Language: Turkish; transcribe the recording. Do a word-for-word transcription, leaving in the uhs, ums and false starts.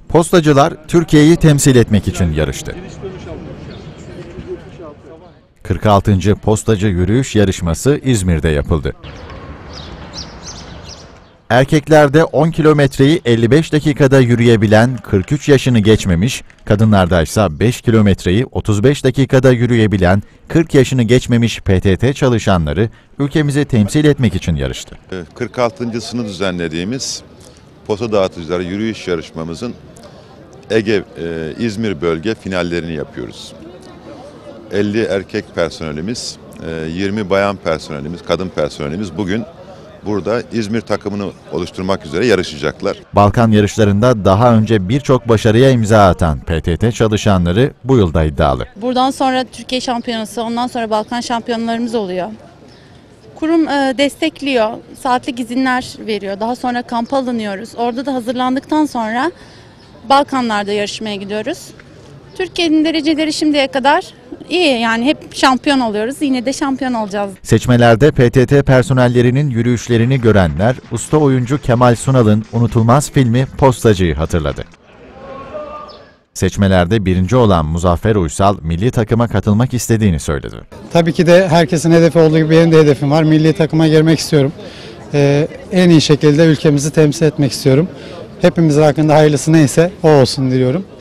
Postacılar Türkiye'yi temsil etmek için yarıştı. kırk altıncı Postacı Yürüyüş Yarışması İzmir'de yapıldı. Erkeklerde on kilometreyi elli beş dakikada yürüyebilen kırk üç yaşını geçmemiş, kadınlarda ise beş kilometreyi otuz beş dakikada yürüyebilen kırk yaşını geçmemiş P T T çalışanları ülkemizi temsil etmek için yarıştı. kırk altıncısını düzenlediğimiz posta dağıtıcıları yürüyüş yarışmamızın Ege, e, İzmir bölge finallerini yapıyoruz. elli erkek personelimiz, e, yirmi bayan personelimiz, kadın personelimiz bugün burada İzmir takımını oluşturmak üzere yarışacaklar. Balkan yarışlarında daha önce birçok başarıya imza atan P T T çalışanları bu yılda iddialı. Buradan sonra Türkiye şampiyonası, ondan sonra Balkan şampiyonlarımız oluyor. Kurum e, destekliyor, saatlik izinler veriyor. Daha sonra kampa alınıyoruz. Orada da hazırlandıktan sonra Balkanlarda yarışmaya gidiyoruz. Türkiye'nin dereceleri şimdiye kadar iyi, yani hep şampiyon oluyoruz. Yine de şampiyon olacağız. Seçmelerde P T T personellerinin yürüyüşlerini görenler, usta oyuncu Kemal Sunal'ın unutulmaz filmi Postacı'yı hatırladı. Seçmelerde birinci olan Muzaffer Uysal, milli takıma katılmak istediğini söyledi. Tabii ki de herkesin hedefi olduğu gibi benim de hedefim var. Milli takıma girmek istiyorum. Ee, en iyi şekilde ülkemizi temsil etmek istiyorum. Hepimizin hakkında hayırlısı neyse o olsun diliyorum.